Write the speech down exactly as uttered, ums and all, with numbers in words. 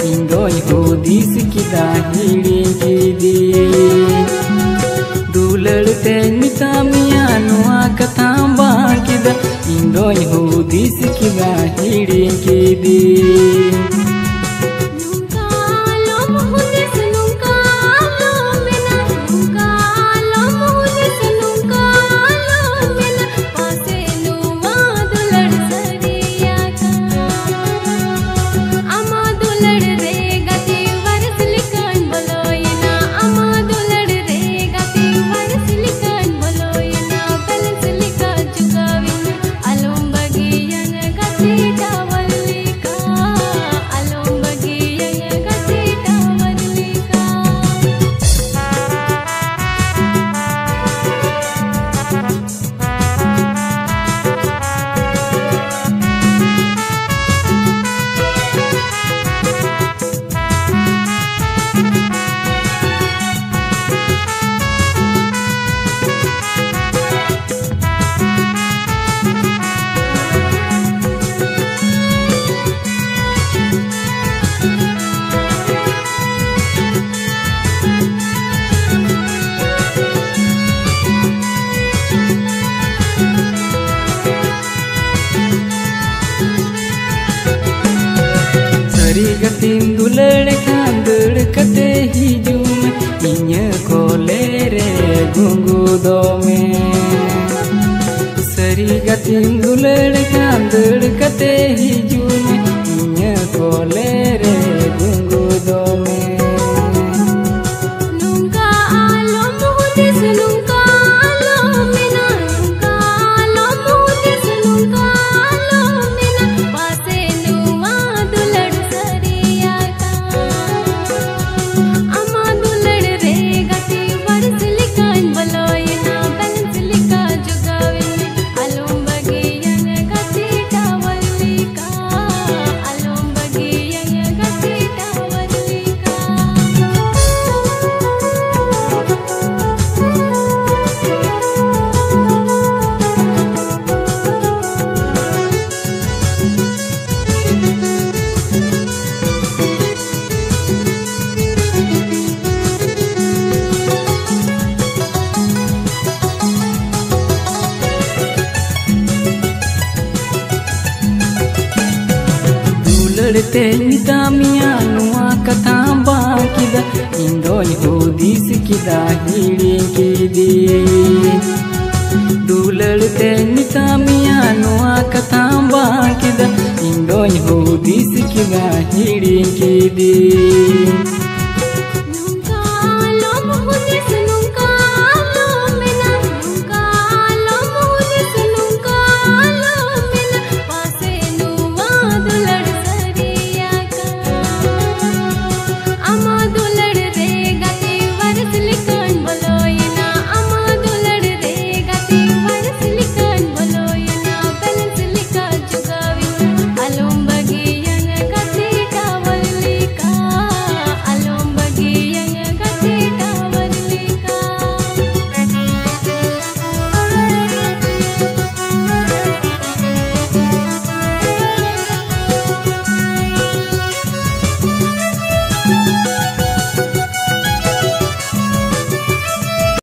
इंदोई हुदिस किदा हिड़िंगिदी दुलड़ते मितामिया नुआ कथा बाकिदा इंदोई हुदिस किदा हिड़िंगिदी गतिन दुलड़ खांदड़ कते हिजुम इन्या कोले रे गुंगु दो में सरी गतिन दुलड़ खांदड़ कते हिजुम इन्या कोले रे गुंगु दो में दुलड़ते मितामिया नुआ कथा बाकिदा इंदोई हुदिस किदा हिड़िंगिदी दुलड़ते मितामिया नुआ कथा बाकिदा इंदोई हुदिस किदा हिड़िंगिदी